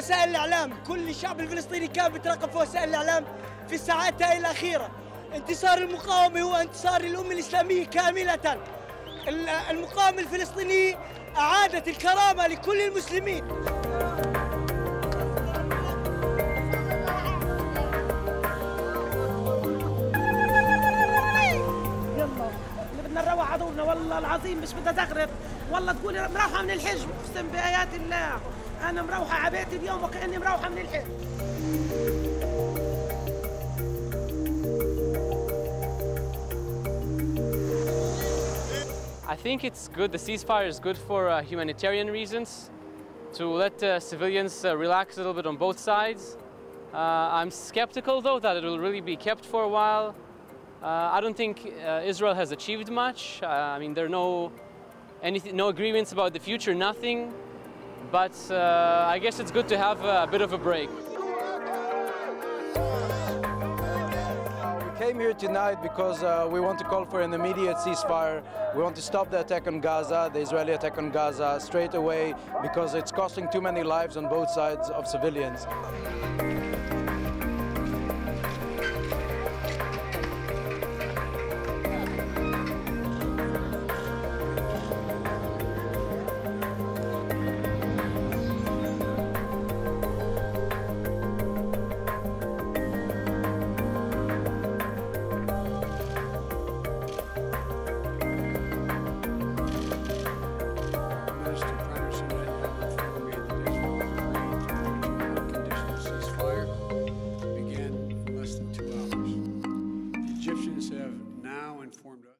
وسائل الإعلام، كل الشعب الفلسطيني كان بيترقب في وسائل الإعلام في الساعات هاي الأخيرة. انتصار المقاومة هو انتصار الأمة الإسلامية كاملة. المقاومة الفلسطينية أعادت الكرامة لكل المسلمين. بدنا نروح عدونا والله العظيم، مش بدها تغرب، والله تقولي مروحة من الحج، اقسم بآيات الله أنا مروحة على بيتي اليوم وكأني مروحة من الحج. I think it's good. The ceasefire is good for humanitarian reasons, to let civilians relax a little bit on both sides. I'm skeptical, though, that it will really be kept for a while. I don't think Israel has achieved much. I mean, there are no agreements about the future, nothing. But I guess it's good to have a bit of a break. We came here tonight because we want to call for an immediate ceasefire. We want to stop the attack on Gaza, the Israeli attack on Gaza, straight away, because it's costing too many lives on both sides of civilians. Egyptians have now informed us